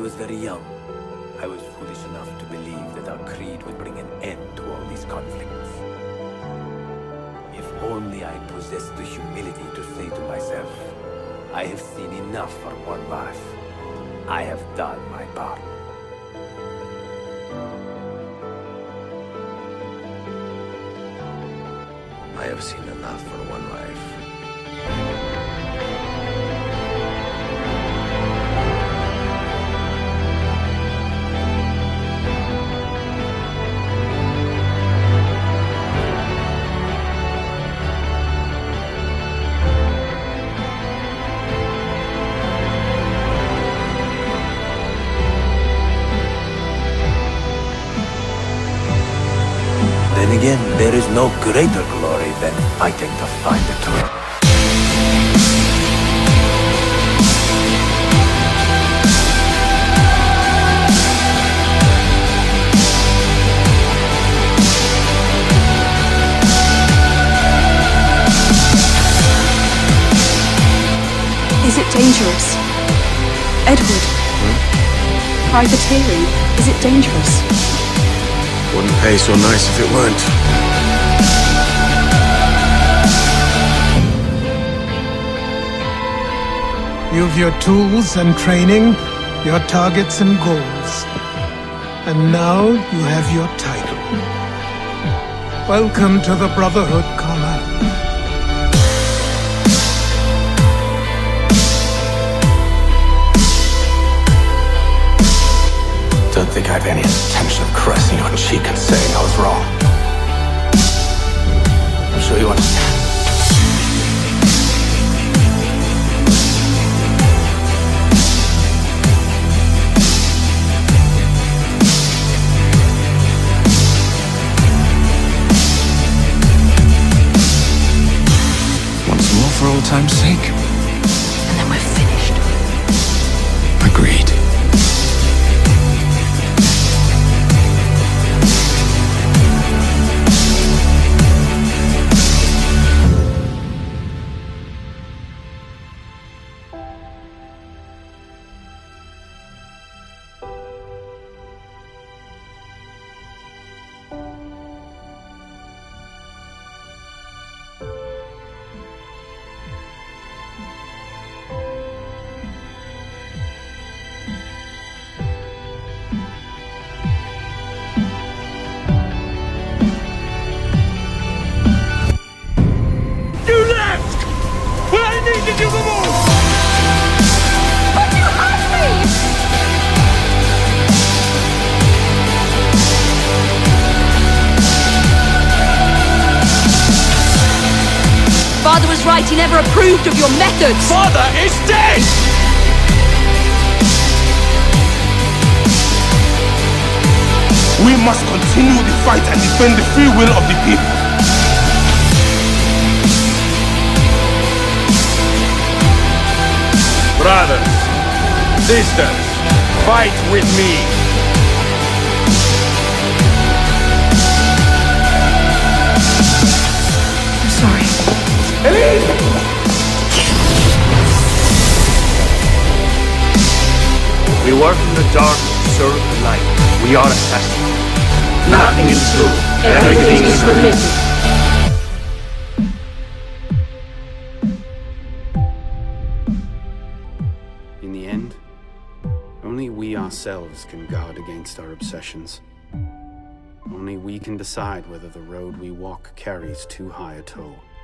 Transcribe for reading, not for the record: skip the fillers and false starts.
was very young, I was foolish enough to believe that our creed would bring an end to all these conflicts. If only I possessed the humility to say to myself, I have seen enough for one life. I have done my part. I have seen enough for one life. Then again, there is no greater glory than fighting to find the truth. Is it dangerous? Edward? Privateering, is it dangerous? Wouldn't pay so nice if it weren't. You've your tools and training, your targets and goals. And now you have your title. Welcome to the Brotherhood, Connor. Don't think I have any intention of caressing your cheek and saying I was wrong. I'm sure you understand. Once more for old time's sake. And then we're finished. Agreed. Did you come on? But you had me! Father was right, he never approved of your methods! Father is dead! We must continue the fight and defend the free will of the people. Brothers, sisters, fight with me. I'm sorry. Elise! We work in the dark to serve the light. We are assassins. Nothing is true. Everything is permitted. In the end, only we ourselves can guard against our obsessions. Only we can decide whether the road we walk carries too high a toll.